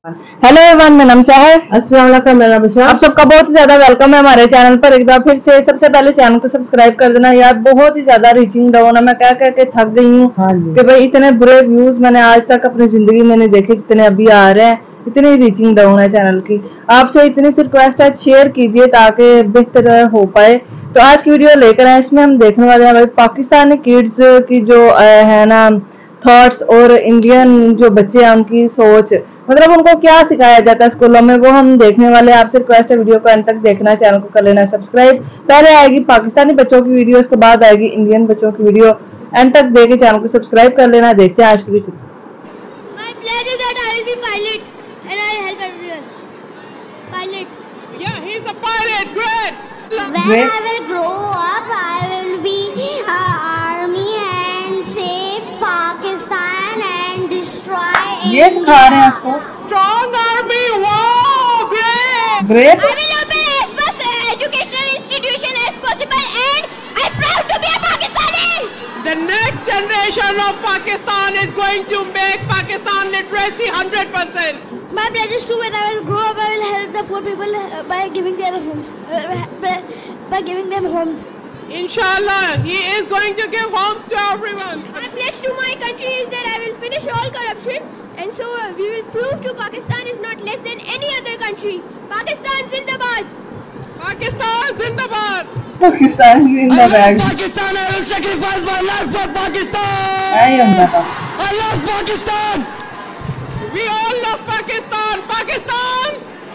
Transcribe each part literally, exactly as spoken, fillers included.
Hello everyone, मेरा नाम सहर। अस्सलाम वालेकुम, मेरा नाम आप सबका बहुत ही ज्यादा वेलकम है हमारे चैनल पर। एक बार फिर से सबसे पहले चैनल को सब्सक्राइब कर देना यार। बहुत ही ज्यादा रीचिंग डाउन है, मैं कह कह के थक गई हूँ हाँ कि भाई इतने बुरे व्यूज मैंने आज तक अपनी जिंदगी में नहीं देखे जितने अभी आ रहे हैं। इतनी रीचिंग डाउन है चैनल की। आपसे इतनी सी रिक्वेस्ट है, शेयर कीजिए ताकि बेहतर हो पाए। तो आज की वीडियो लेकर आए, इसमें हम देखने वाले हैं भाई पाकिस्तानी किड्स की जो है ना थॉट्स और इंडियन जो बच्चे हैं उनकी सोच, मतलब उनको क्या सिखाया जाता है स्कूलों में, वो हम देखने वाले हैं। आपसे रिक्वेस्ट है वीडियो को एंड तक देखना, चैनल को कर लेना सब्सक्राइब। पहले आएगी पाकिस्तानी बच्चों की वीडियो, उसके बाद आएगी इंडियन बच्चों की वीडियो। एंड तक देख के चैनल को सब्सक्राइब कर लेना। देखते हैं आज की video. My plan is that I will be pilot and I will help everyone. Pilot. Yeah, he's the pilot. Great. When Great. I will grow up, I will be uh, army and save Pakistan and destroy ये सिखा रहे हैं India. इसको। Strong army. Wow, great. Great. I will open as much educational institution as possible and I'm proud to be a Pakistani. The next generation of Pakistan is going to make Pakistan literacy one hundred percent. My plan is to when I will grow up, I will help the poor people uh, by giving their homes, uh, by, by giving them homes. Inshallah, he is going to give homes to everyone. My pledge to my country is that I will finish all corruption and so uh, we will prove to Pakistan is not less than any other country. Pakistan Zindabad. Pakistan Zindabad. Pakistan जिंदाबाद। Pakistan, I will sacrifice my life for Pakistan. आई ਹੁੰਦਾ बस। I love Pakistan. We all love Pakistan. Pakistan.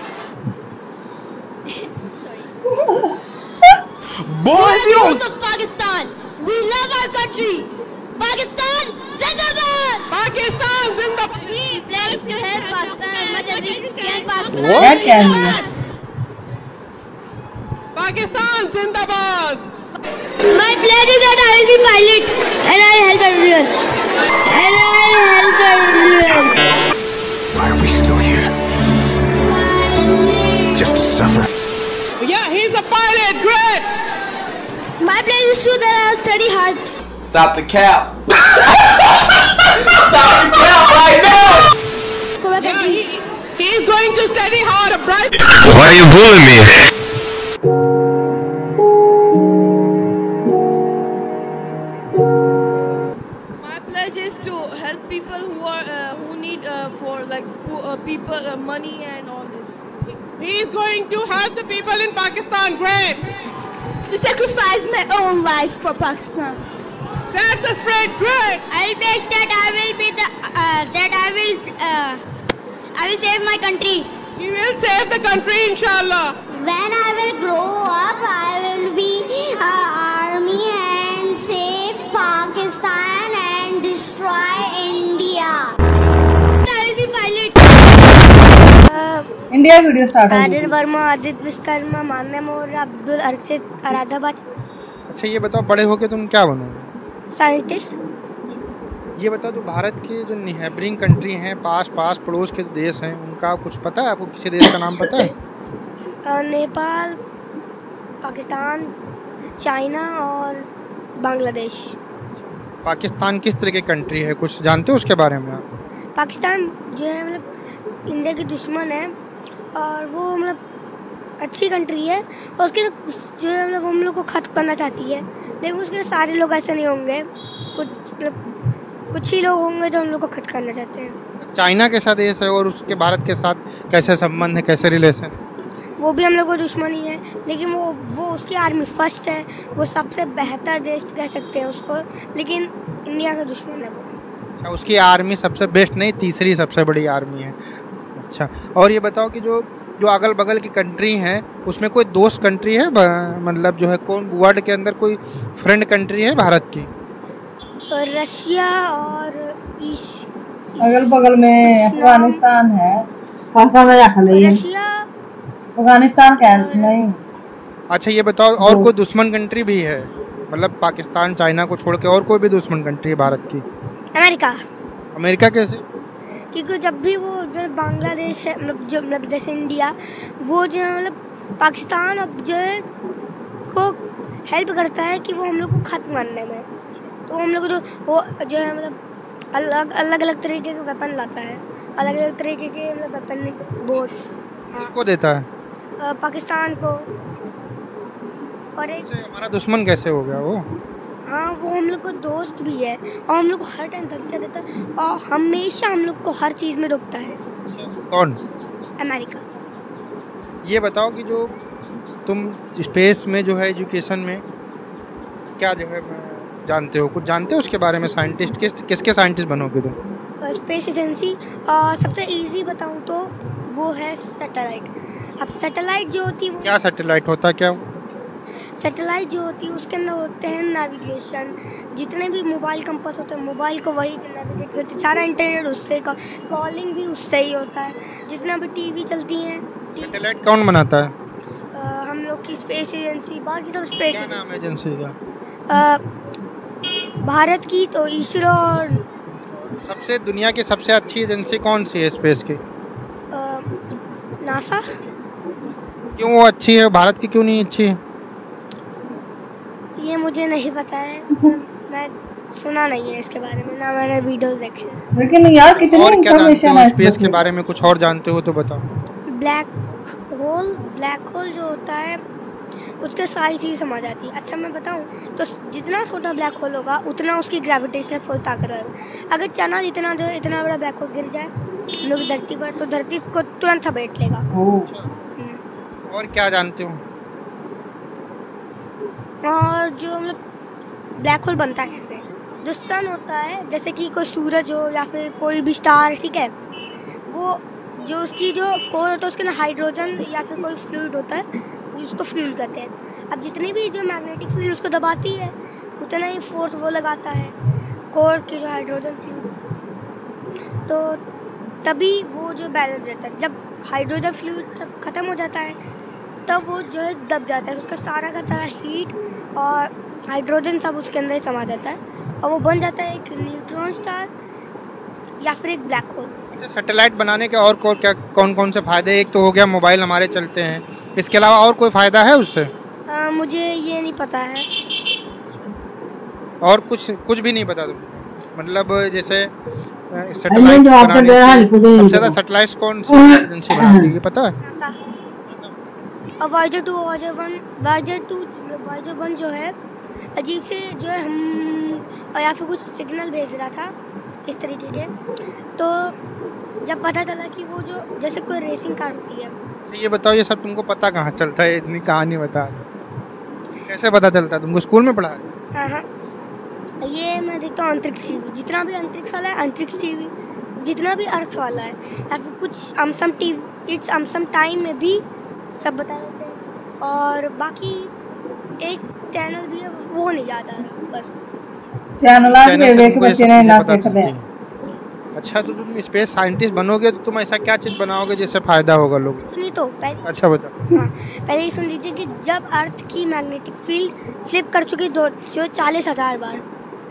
Boy, We are the of Pakistan. We love our country. Pakistan Zindabad. Pakistan Zindabad. We pledge to help Pakistan as much as we can. Pakistan क्या channel है? Pakistan Zindabad. My pledge is that I will be pilot and I will help everyone. And I will help everyone. Why are we still here? Just to suffer? Yeah, he's a pilot. Great. My pledge is to that I will study hard. Stop the cap. Stop the cap right now. For my Yeah, country. he, he's going to study hard. A bright. Why are you bullying me? My pledge is to help people who are uh, who need uh, for like po- uh, people uh, money and all this. He's going to help the people in Pakistan. Great. To sacrifice my own life for Pakistan. That's the spirit. Great. I will pledge that I will be the uh, that I will uh, I will save my country. He will save the country, inshallah. When I will grow up, I will be uh, army and save Pakistan and destroy India. I will be pilot. India की video start हो आदित्य वर्मा, आदित्य विश्वकर्मा, मान्या मौर्य, अब्दुल अर्शिद, अरादाबाद। अच्छा ये बताओ, बड़े होके तुम क्या बनोगे? साइंटिस्ट। ये बताओ, तो भारत के जो नेबरिंग कंट्री हैं, पास पास पड़ोस के देश हैं, उनका कुछ पता है आपको? किसी देश का नाम पता है? नेपाल, पाकिस्तान, चाइना और बांग्लादेश। पाकिस्तान किस तरह की कंट्री है, कुछ जानते हो उसके बारे में आप? पाकिस्तान जो है मतलब इंडिया की दुश्मन है और वो मतलब अच्छी कंट्री है और उसके जो है मतलब हम लोग को खत्म करना चाहती है, लेकिन उसके सारे लोग ऐसे नहीं होंगे, कुछ मतलब कुछ ही लोग होंगे जो हम लोग को खत्म करना चाहते हैं। चाइना कैसा देश है और उसके भारत के साथ कैसे संबंध है, कैसे रिलेशन? वो भी हम लोग को दुश्मन ही है, लेकिन वो वो उसकी आर्मी फर्स्ट है, वो सबसे बेहतर देश कह सकते हैं उसको, लेकिन इंडिया का दुश्मन है वो। अच्छा, उसकी आर्मी सबसे बेस्ट नहीं, तीसरी सबसे बड़ी आर्मी है। अच्छा, और ये बताओ कि जो जो अगल बगल की कंट्री हैं उसमें कोई दोस्त कंट्री है, मतलब जो है कौन वर्ल्ड के अंदर कोई फ्रेंड कंट्री है भारत की? रशिया और ईश अगल बगल में अफगानिस्तान है। पाकिस्तान में जाकर नहीं है। रशिया अफगानिस्तान क्या नहीं। अच्छा ये बताओ, और कोई दुश्मन कंट्री भी है, मतलब पाकिस्तान चाइना को छोड़ के और कोई भी दुश्मन कंट्री है भारत की? अमेरिका। अमेरिका कैसे? क्योंकि जब भी वो जो बांग्लादेश है मतलब जो मतलब जैसे इंडिया, वो जो है मतलब पाकिस्तान अब जो है को हेल्प करता है कि वो हम लोग को खत्म करने में, तो हम लोग को जो वो जो है मतलब अलग अलग अलग तरीके के वेपन लाता है, अलग अलग तरीके के मतलब वेपन बोट्स। किसको देता है? अ, पाकिस्तान को। और एक उससे हमारा दुश्मन कैसे हो गया वो? हाँ, वो हम लोग को दोस्त भी है और हम लोग को हर टाइम धमकियाँ देता है और हमेशा हम लोग को हर चीज़ में रोकता है। कौन? अमेरिका। ये बताओ कि जो तुम स्पेस में जो है एजुकेशन में क्या जो है जानते हो, कुछ जानते हो उसके बारे में? साइंटिस्ट किस किसके साइंटिस्ट बनोगे तुम? Space agency. और सबसे इजी बताऊँ तो वो है सैटेलाइट। अब सैटेलाइट जो होती है वो क्या सैटेलाइट होता है क्या? सैटेलाइट जो होती है उसके अंदर होते हैं नेविगेशन। जितने भी मोबाइल कंपास होते हैं मोबाइल को वही नेविगेट करती है। सारा इंटरनेट उससे, कॉलिंग भी उससे ही होता है। जितना भी टीवी चलती हैं। सैटेलाइट कौन बनाता है? आ, हम लोग की स्पेस एजेंसी, बाकी सब स्पेस। क्या नाम है एजेंसी का? आ, भारत की तो इसरो। और सबसे दुनिया की सबसे अच्छी एजेंसी कौन सी है स्पेस की? आ, नासा। क्यों वो अच्छी है, भारत की क्यों नहीं अच्छी है? ये मुझे नहीं पता है। मैं सुना नहीं है इसके बारे में, ना मैंने वीडियोस देखे हैं। लेकिन यार कितनी और क्या जानते इंफॉर्मेशन हो है स्पेस इसमें। के बारे में? कुछ और जानते हो तो बताओ। ब्लैक होल ब्लैक होल जो होता है उसके सारी चीज़ समझ आती है। अच्छा मैं बताऊं तो जितना छोटा ब्लैक होल होगा उतना उसकी ग्रेविटेशनल फोर्स ताकत रहेगा। अगर चना इतना जो इतना बड़ा ब्लैक होल गिर जाए हम लोग धरती पर तो धरती को तुरंत समेट लेगा। हम्म। और क्या जानते हो? और जो मतलब ब्लैक होल बनता है कैसे, जो सन होता है जैसे कि कोई सूरज हो या फिर कोई भी स्टार, ठीक है, वो जो उसकी जो कोर होता है उसके ना हाइड्रोजन या फिर कोई फ्लूइड होता है उसको फ्यूल कहते हैं। अब जितनी भी जो मैग्नेटिक फील्ड उसको दबाती है उतना ही फोर्स वो लगाता है कोर की जो हाइड्रोजन फ्लूइड, तो तभी वो जो बैलेंस रहता है। जब हाइड्रोजन फ्लूइड सब खत्म हो जाता है तब वो जो है दब जाता है, उसका सारा का सारा हीट और हाइड्रोजन सब उसके अंदर ही समा जाता है और वो बन जाता है एक न्यूट्रॉन स्टार या फिर एक ब्लैक होल। सैटेलाइट बनाने के और कौन क्या कौन कौन से फ़ायदे? एक तो हो गया मोबाइल हमारे चलते हैं, इसके अलावा और कोई फ़ायदा है उससे? आ, मुझे ये नहीं पता है। और कुछ कुछ भी नहीं पता तुम? मतलब जैसे अरे सैटेलाइट जो आपका बनाने दे रहा है, से कुछ नहीं सबसे ज़्यादा पता। सैटेलाइट कौन सी एजेंसी बनाती है, ये पता है? नासा। और Voyager two Voyager one Voyager two Voyager one जो है अजीब से जो है हम और या फिर कुछ सिग्नल भेज रहा था इस तरीके के, तो जब पता चला कि वो जो जैसे कोई रेसिंग कार होती है। तो ये बताओ ये सब तुमको पता कहाँ चलता है? इतनी कहानी बता, कैसे पता चलता है? तुमको स्कूल में पढ़ा है? हाँ हाँ, ये मैं देखता हूँ अंतरिक्ष टीवी, जितना भी अंतरिक्ष वाला है अंतरिक्ष टीवी, जितना भी अर्थ वाला है या फिर कुछ awesome TV it's awesome time में भी सब बता देते हैं। और बाकी एक चैनल भी है वो नहीं याद आ रहा, बस चैनल आज चैनल के से वे के तुमको ये बच्चे सब ने चीज़ें ना पता सीख चलती ले। हैं। अच्छा, तो तुम स्पेस साइंटिस्ट बनोगे तो तुम ऐसा क्या चीज़ बनाओगे जिससे फ़ायदा होगा लोगों को? सुनिए तो पहले। अच्छा बताओ। हाँ, पहले ही सुन लीजिए कि जब अर्थ की मैग्नेटिक फील्ड फ्लिप कर चुकी दो जो चालीस हजार बार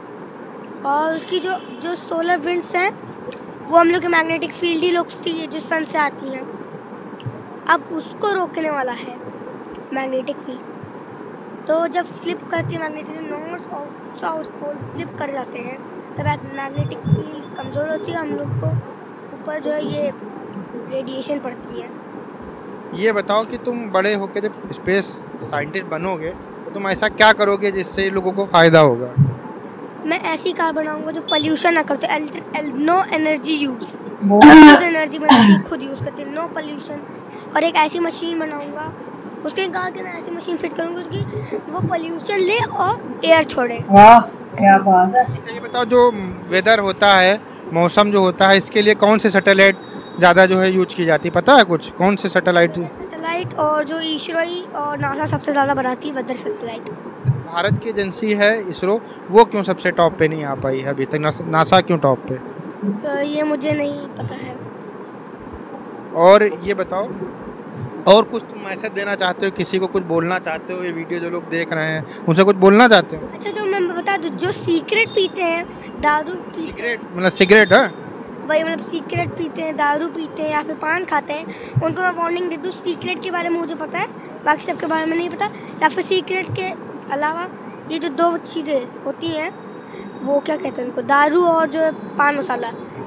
और उसकी जो जो सोलर विंड्स हैं वो हम लोग की मैग्नेटिक फील्ड ही रोकती है जो सन से आती हैं। अब उसको रोकने वाला है मैग्नेटिक फील्ड। तो जब फ्लिप करती है मैग्नेटिक नॉर्थ और साउथ पोल फ्लिप कर जाते हैं तब मैग्नेटिक फील्ड कमज़ोर होती है, हम लोग को ऊपर जो है ये रेडिएशन पड़ती है। ये बताओ कि तुम बड़े होकर जब स्पेस साइंटिस्ट बनोगे तो तुम ऐसा क्या करोगे जिससे लोगों को फ़ायदा होगा? मैं ऐसी कार बनाऊंगा जो पोल्यूशन ना करते, नो एनर्जी यूज, खुद एनर्जी बनाती है, खुद यूज़ करती है, नो पोल्यूशन। और एक ऐसी मशीन बनाऊंगा उसके कार के ना ऐसी मशीन फिट करूंगा उसकी वो पोल्यूशन ले और एयर छोड़े। वाह क्या बात है। अच्छा ये बताओ जो वेदर होता है, मौसम जो होता है, इसके लिए कौन से सैटेलाइट ज़्यादा जो है यूज की जाती है, पता है कुछ? कौन से सैटेलाइट? सैटेलाइट और जो इसरो और नासा सबसे ज़्यादा बनाती है वेदर सैटेलाइट। भारत की एजेंसी है इसरो, वो क्यों सबसे टॉप पे नहीं आ पाई है अभी तक? नासा क्यों टॉप पे? तो ये मुझे नहीं पता है। और ये बताओ और कुछ तुम मैसेज देना चाहते हो, किसी को कुछ बोलना चाहते हो? ये वीडियो जो लोग देख रहे हैं उनसे कुछ बोलना चाहते हो? अच्छा जो मैं बता दूँ, जो सीक्रेट पीते हैं दारू पीते सिगरेट मतलब सिगरेट है? वही मतलब सीक्रेट पीते हैं, दारू पीते हैं या फिर पान खाते हैं, उनको मैं वार्निंग दे दूँ। सीक्रेट के बारे में मुझे पता है, बाकी सबके बारे में नहीं पता। या फिर सीक्रेट के अलावा ये जो दो चीज़ें होती हैं वो क्या कहते हैं उनको, दारू और जो पान मसाला,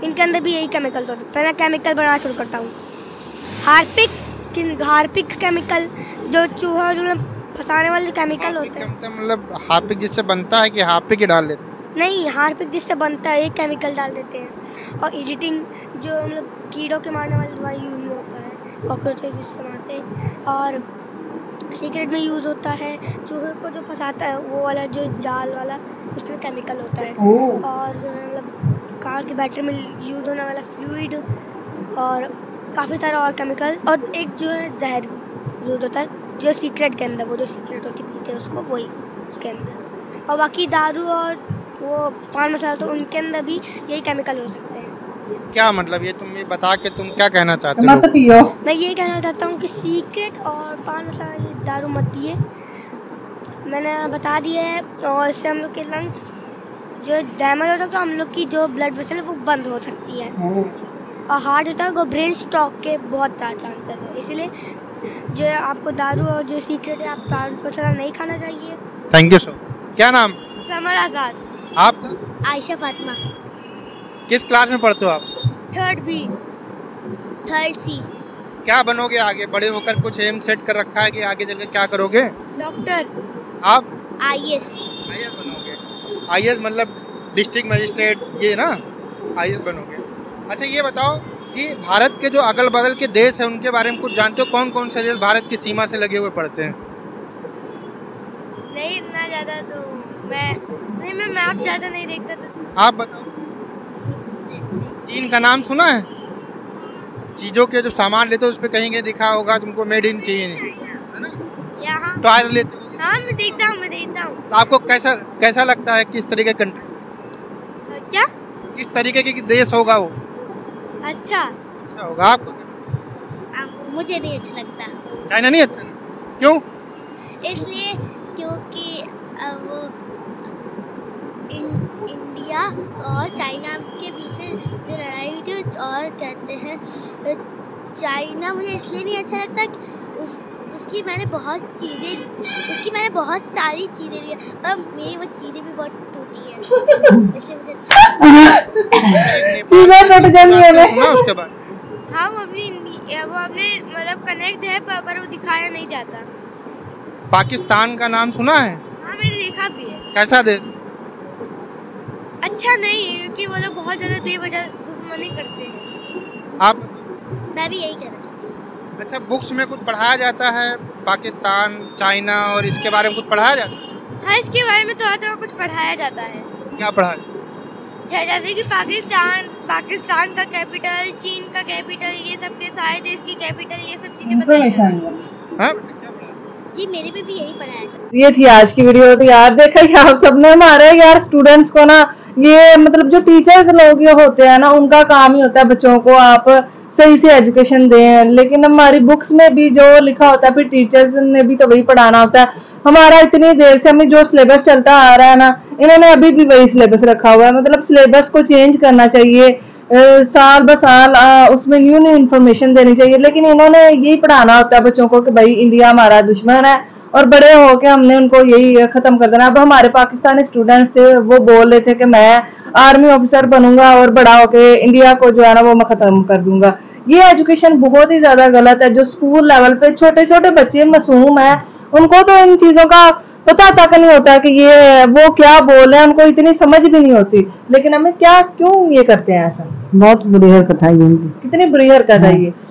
इनके अंदर भी यही केमिकल होते हैं। पहले केमिकल बनाना शुरू करता हूँ। हार्पिक हार्पिक केमिकल जो चूहा जो फंसाने वाले केमिकल होते हैं। मतलब हार्पिक जिससे बनता है कि हार्पिक ही डाल देते हैं? नहीं, हार्पिक जिससे बनता है एक केमिकल डाल देते हैं। और एडिटिंग जो मतलब कीड़ों के मारने वाली दवाई यूज होता है, कॉकरोचेस जिससे मारते हैं। और सीक्रेट में यूज़ होता है चूहे को जो फंसाता है वो वाला जो जाल वाला, उसमें केमिकल होता है। और जो है मतलब कार की बैटरी में यूज़ होने वाला फ्लूइड और काफ़ी सारा और केमिकल। और एक जो है जहर यूज़ होता है जो सीक्रेट के अंदर, वो जो सीक्रेट होती पीते हैं उसको, वही उसके अंदर। और बाकी दारू और वो पान मसाला तो उनके अंदर भी यही केमिकल हो सकते हैं। क्या मतलब ये तुम ये बता के तुम क्या कहना चाहते मत हो? पियो। मैं ये कहना चाहता हूँ कि सीक्रेट और पान मसाला ये दारू मत पिए, मैंने बता दिया है। और इससे हम लोग के लंग्स जो डैमेज होता है तो हम लोग की जो ब्लड वेसल है वो बंद हो सकती है। और हार्ट अटैक और ब्रेन स्ट्रोक के बहुत ज़्यादा चांसेस है। इसलिए जो है आपको दारू और जो सीक्रेट है आप पान मसाला नहीं खाना चाहिए। Thank you sir. क्या नाम? समर आज़ाद। आपका? आयशा फातिमा। किस क्लास में पढ़ते हो आप? Third B, third C. क्या बनोगे आगे? बड़े होकर कुछ एम सेट कर रखा है कि आगे चलकर क्या करोगे? डॉक्टर। आप? I S. आई एस बनोगे? आई एस मतलब डिस्ट्रिक्ट मजिस्ट्रेट, ये ना आई एस बनोगे। अच्छा ये बताओ कि भारत के जो अगल बगल के देश हैं उनके बारे में कुछ जानते हो? कौन कौन से देश भारत की सीमा से लगे हुए पड़ते हैं? नहीं इतना ज़्यादा तो मैं नहीं मैं मैप ज़्यादा नहीं देखता तो। आप बताओ। चीन का नाम सुना है? चीज़ों के जो सामान लेते हो उस पर कहीं दिखा होगा तुमको मेड इन चीन, है ना? यहाँ टॉय लेते हो? हाँ मैं देखता हूँ मैं देखता हूँ। तो आपको कैसा कैसा लगता है? किस तरीके का कंट्री, क्या किस तरीके के देश होगा वो? अच्छा अच्छा होगा आपको? आ, मुझे नहीं अच्छा लगता। चाइना नहीं अच्छा? क्यों? इसलिए क्योंकि अब वो इन, इंडिया और चाइना के बीच में जो लड़ाई हुई थी और कहते हैं चाइना मुझे इसलिए नहीं अच्छा लगता कि उस उसकी मैंने बहुत चीज़ें उसकी मैंने बहुत सारी चीज़ें ली पर मेरी वो चीज़ें भी बहुत टूटी है इसलिए मुझे अच्छा चीजें टूट जाती है। उसके बाद हाँ वो अपनी वो अपने मतलब कनेक्ट है पर, पर वो दिखाया नहीं जाता। पाकिस्तान का नाम सुना है? हाँ मैंने देखा भी है। कैसा देश? अच्छा नहीं है क्योंकि वो लोग बहुत ज़्यादा बेवजह दुश्मनी करते हैं। आप? मैं भी यही कहना चाहती हूँ। अच्छा बुक्स में कुछ पढ़ाया जाता है पाकिस्तान चाइना और इसके बारे में कुछ पढ़ाया जाता है? हाँ इसके बारे में थोड़ा थोड़ा कुछ पढ़ाया जाता है। क्या पढ़ाया जाता है कि पाकिस्तान पाकिस्तान का कैपिटल, चीन का कैपिटल, ये सब के सारे देश की कैपिटल, ये सब चीजें बताई जाती हैं। हाँ? जी मेरे में भी यही पढ़ाया जाता है। ये थी आज की वीडियो। तो यार देखा ही आप सबने, हमारे यार स्टूडेंट्स को ना ये मतलब जो टीचर्स लोग ये होते हैं ना उनका काम ही होता है बच्चों को आप सही से एजुकेशन दें, लेकिन हमारी बुक्स में भी जो लिखा होता है फिर टीचर्स ने भी तो वही पढ़ाना होता है। हमारा इतनी देर से हमें जो सिलेबस चलता आ रहा है ना, इन्होंने अभी भी वही सिलेबस रखा हुआ है। मतलब सिलेबस को चेंज करना चाहिए, आ, साल ब साल आ, उसमें न्यू न्यू इन्फॉर्मेशन देनी चाहिए, लेकिन इन्होंने यही पढ़ाना होता है बच्चों को कि भाई इंडिया हमारा दुश्मन है और बड़े होके हमने उनको यही खत्म कर देना। अब हमारे पाकिस्तानी स्टूडेंट्स थे वो बोल रहे थे कि मैं आर्मी ऑफिसर बनूंगा और बड़ा होके इंडिया को जो है ना वो मैं खत्म कर दूंगा। ये एजुकेशन बहुत ही ज्यादा गलत है। जो स्कूल लेवल पे छोटे छोटे बच्चे मासूम है, उनको तो इन चीजों का पता तक नहीं होता कि ये वो क्या बोल रहे हैं, उनको इतनी समझ भी नहीं होती। लेकिन हमें क्या क्यों ये करते हैं ऐसा? बहुत बुरी हरकत है ये, कितनी बुरी हरकत है ये।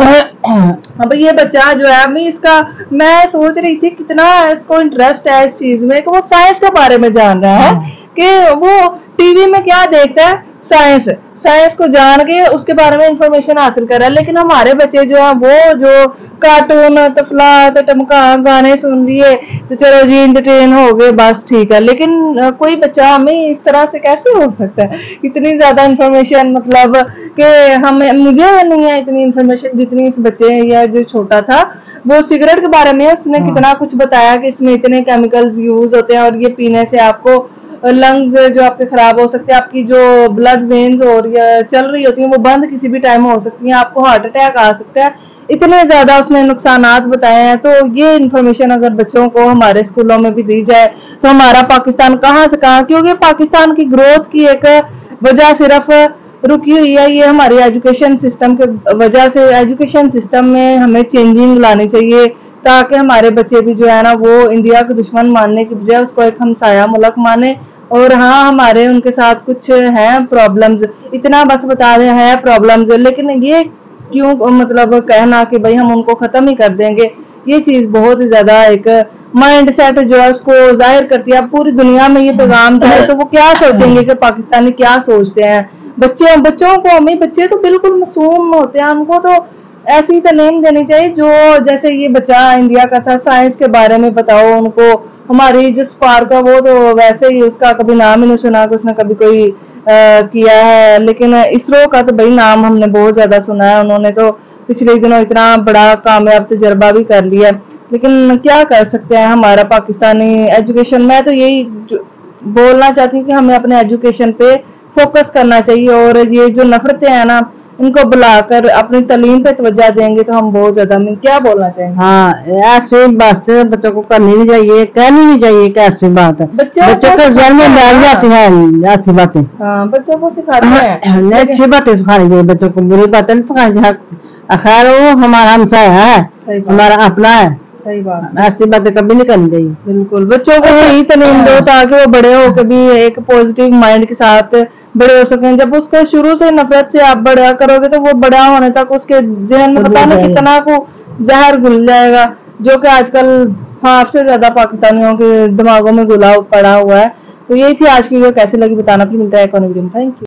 अब ये बच्चा जो है मैं इसका मैं सोच रही थी कितना इसको इंटरेस्ट है इस चीज में कि वो साइंस के बारे में जान रहा है कि वो टीवी में क्या देखता है, साइंस साइंस को जान के उसके बारे में इंफॉर्मेशन हासिल कर रहा है। लेकिन हमारे बच्चे जो है वो जो कार्टून तफला टमका गाने सुन लिए तो चलो जी एंटरटेन हो गए बस ठीक है। लेकिन कोई बच्चा हमें इस तरह से कैसे हो सकता है? इतनी ज्यादा इंफॉर्मेशन मतलब कि हमें मुझे नहीं है इतनी इंफॉर्मेशन जितनी इस बच्चे या जो छोटा था वो सिगरेट के बारे में उसने कितना कुछ बताया कि इसमें इतने केमिकल्स यूज होते हैं और ये पीने से आपको लंग्स जो आपके खराब हो सकते हैं, आपकी जो ब्लड वेन्स और चल रही होती हैं वो बंद किसी भी टाइम हो सकती हैं, आपको हार्ट अटैक आ सकता है। इतने ज्यादा उसने नुकसानात बताए हैं। तो ये इन्फॉर्मेशन अगर बच्चों को हमारे स्कूलों में भी दी जाए तो हमारा पाकिस्तान कहाँ से कहाँ, क्योंकि पाकिस्तान की ग्रोथ की एक वजह सिर्फ रुकी हुई है, ये हमारी एजुकेशन सिस्टम के वजह से। एजुकेशन सिस्टम में हमें चेंजिंग लानी चाहिए ताकि हमारे बच्चे भी जो है ना वो इंडिया के दुश्मन मानने की बजाय उसको एक हमसाया मुल्क माने। और हाँ, हमारे उनके साथ कुछ हैं प्रॉब्लम्स, इतना बस बता रहे हैं प्रॉब्लम्स, लेकिन ये क्यों मतलब कहना कि भाई हम उनको खत्म ही कर देंगे, ये चीज बहुत ही ज्यादा एक माइंड सेट जो है उसको जाहिर करती है। अब पूरी दुनिया में ये पैगाम जाए तो वो क्या सोचेंगे कि पाकिस्तानी क्या सोचते हैं। बच्चे बच्चों को हमें बच्चे तो बिल्कुल मासूम होते हैं, उनको तो ऐसी तालीम देनी चाहिए जो जैसे ये बच्चा इंडिया का था, साइंस के बारे में बताओ उनको। हमारी जो स्पार्क का वो तो वैसे ही उसका कभी नाम ही नहीं सुना कि उसने कभी कोई आ, किया है, लेकिन इसरो का तो भाई नाम हमने बहुत ज्यादा सुना है। उन्होंने तो पिछले दिनों इतना बड़ा कामयाब तजर्बा भी कर लिया, लेकिन क्या कर सकते हैं हमारा पाकिस्तानी एजुकेशन। मैं तो यही बोलना चाहती हूँ कि हमें अपने एजुकेशन पे फोकस करना चाहिए, और ये जो नफरतें हैं ना इनको बुलाकर अपनी तालीम पे तवज्जो देंगे तो हम बहुत ज्यादा। मैं क्या बोलना चाहेंगे? हाँ, ऐसी बात बच्चों को करनी नहीं चाहिए, कहनी नहीं चाहिए कि ऐसी बात है। बच्चों को जन्म में डाल जाती है ऐसी बातें। हाँ, बच्चों को सिखाते हैं, अच्छी बातें सिखानी चाहिए बच्चों को, बुरी बातें नहीं सिखानी चाहिए। खैर वो हमारा हमसाया है, हमारा अपना है, सही बात, ऐसी बातें कभी नहीं करनी चाहिए। बिल्कुल, बच्चों को सही तालीम दो ताकि वो बड़े होकर भी एक पॉजिटिव माइंड के साथ बड़े हो सकें। जब उसको शुरू से नफरत से आप बड़ा करोगे तो वो बड़ा होने तक उसके जहन में पता नहीं कितना को जहर घुल जाएगा, जो कि आजकल हाँ आपसे ज्यादा पाकिस्तानियों के दिमागों में घुला पड़ा हुआ है। तो यही थी आज की वीडियो, कैसी लगी बताना, फिर मिलता है एक और वीडियो में। Thank you.